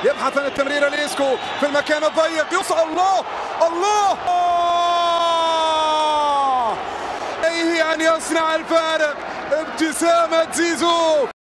يبحث عن التمريره ليسكو في المكان الضيق، يوصل. الله الله عليه ان يصنع الفارق. ابتسامه زيزو.